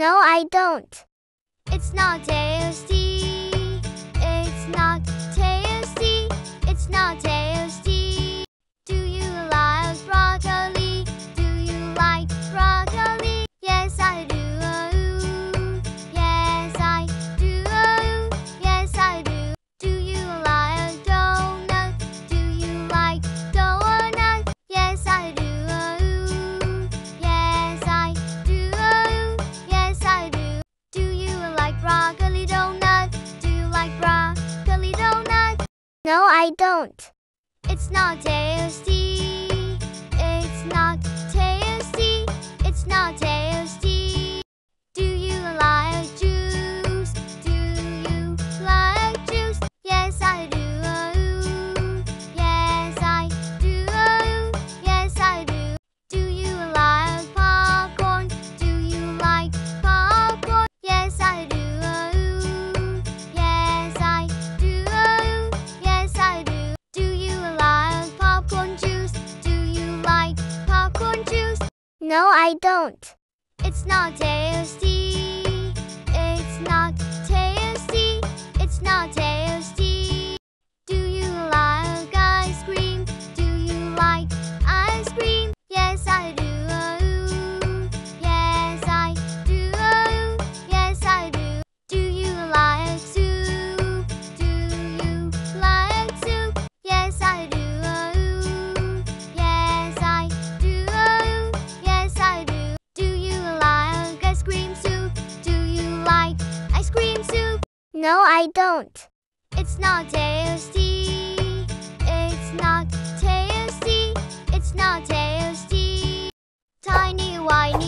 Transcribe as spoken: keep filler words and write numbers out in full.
No, I don't. It's not tasty. It's not tasty. It's not tasty. Do you like broccoli? Do you like broccoli? Yes, I do. Yes, I do. Yes, I do. Do you like donut? Do you like donut? Yes, I do. Yes, I do. Yes, I do. Do you like broccoli donut? Do you like broccoli donut? No, I don't. It's not tasty. It's not tasty. It's not tasty. Do you like juice? Do you like juice? Yes, I do. Yes, I do. Yes, I do. Do you like popcorn? Do you like popcorn? Yes, I do. Yes, I do. Yes, I do. Do you like popcorn juice? Do you like popcorn juice? No, I don't. It's not tasty. It's not tasty. It's not tasty. Do you like ice cream? Do you like ice cream? Yes, I do. Yes, I do. Yes, I do. Do you like soup? Do you like soup? Yes, I do. Yes, I do. Yes, I do. Do you like ice cream soup? Do you like ice cream soup? No, I don't. It's not tasty. It's not tasty. It's not tasty. Tiny white